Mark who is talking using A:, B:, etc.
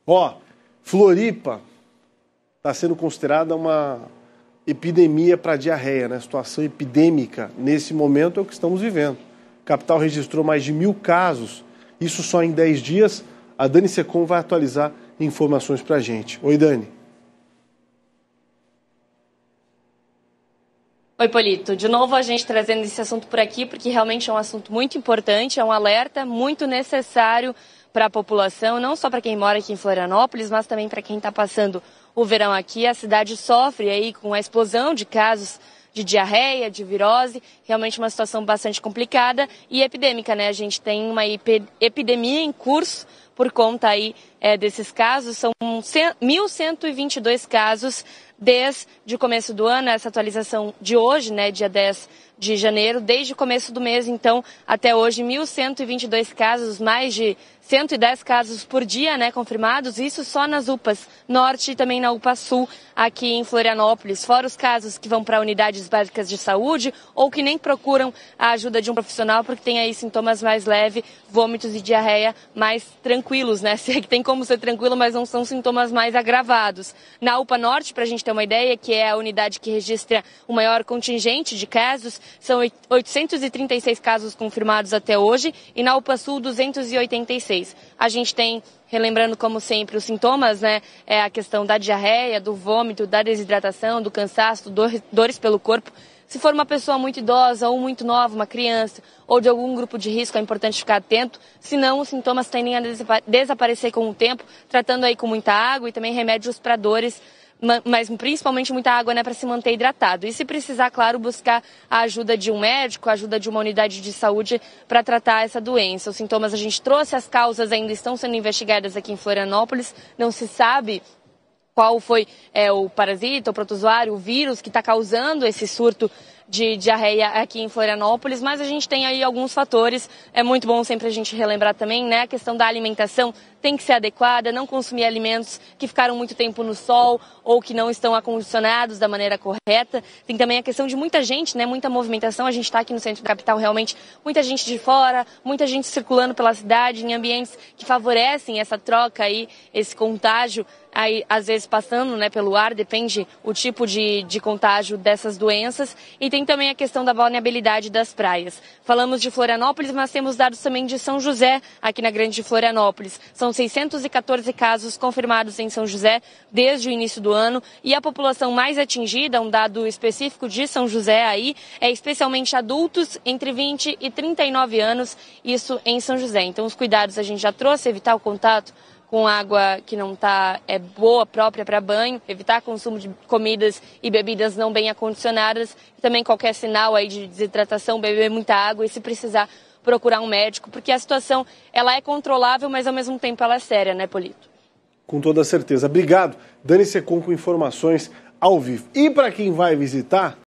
A: Floripa está sendo considerada uma epidemia para diarreia, né? Situação epidêmica nesse momento é o que estamos vivendo. A capital registrou mais de 1.000 casos, isso só em 10 dias. A Dani Secom vai atualizar informações para a gente. Oi, Dani.
B: Oi, Polito. De novo a gente trazendo esse assunto por aqui, porque realmente é um assunto muito importante, é um alerta muito necessário para a população, não só para quem mora aqui em Florianópolis, mas também para quem está passando o verão aqui. A cidade sofre aí com a explosão de casos de diarreia, de virose, realmente uma situação bastante complicada e epidêmica, né? A gente tem uma epidemia em curso por conta aí desses casos, são 1.122 casos desde o começo do ano, essa atualização de hoje, né, dia 10 de janeiro, desde o começo do mês, então, até hoje, 1.122 casos, mais de 110 casos por dia, né, confirmados, isso só nas UPAs Norte e também na UPA Sul, aqui em Florianópolis, fora os casos que vão para unidades básicas de saúde ou que nem procuram a ajuda de um profissional porque tem aí sintomas mais leves, vômitos e diarreia mais tranquilos, né, se é que tem como ser tranquilo, mas não são sintomas mais agravados. Na UPA Norte, para a gente ter uma ideia, que é a unidade que registra o maior contingente de casos, são 836 casos confirmados até hoje e na UPA Sul 286. A gente tem, relembrando como sempre, os sintomas, né? É a questão da diarreia, do vômito, da desidratação, do cansaço, dores pelo corpo. Se for uma pessoa muito idosa ou muito nova, uma criança, ou de algum grupo de risco, é importante ficar atento, senão os sintomas tendem a desaparecer com o tempo, tratando aí com muita água e também remédios para dores, mas principalmente muita água, né, para se manter hidratado. E se precisar, claro, buscar a ajuda de um médico, a ajuda de uma unidade de saúde para tratar essa doença. Os sintomas a gente trouxe, as causas ainda estão sendo investigadas aqui em Florianópolis, não se sabe qual foi o parasita, o protozoário, o vírus que está causando esse surto de diarreia aqui em Florianópolis, mas a gente tem aí alguns fatores, é muito bom sempre a gente relembrar também, né, a questão da alimentação tem que ser adequada, não consumir alimentos que ficaram muito tempo no sol ou que não estão acondicionados da maneira correta. Tem também a questão de muita gente, né, muita movimentação, a gente está aqui no centro da capital realmente, muita gente de fora, muita gente circulando pela cidade em ambientes que favorecem essa troca aí, esse contágio, aí às vezes passando, né, pelo ar, depende o tipo de contágio dessas doenças. E tem também a questão da vulnerabilidade das praias. Falamos de Florianópolis, mas temos dados também de São José, aqui na Grande Florianópolis. São 614 casos confirmados em São José desde o início do ano. E a população mais atingida, um dado específico de São José aí, é especialmente adultos entre 20 e 39 anos, isso em São José. Então os cuidados a gente já trouxe, evitar o contato com água que não está boa, própria para banho, evitar consumo de comidas e bebidas não bem acondicionadas, e também qualquer sinal aí de desidratação, beber muita água e se precisar procurar um médico, porque a situação ela é controlável, mas ao mesmo tempo ela é séria, né, Polito?
A: Com toda certeza. Obrigado, Dani Secom, com informações ao vivo. E para quem vai visitar,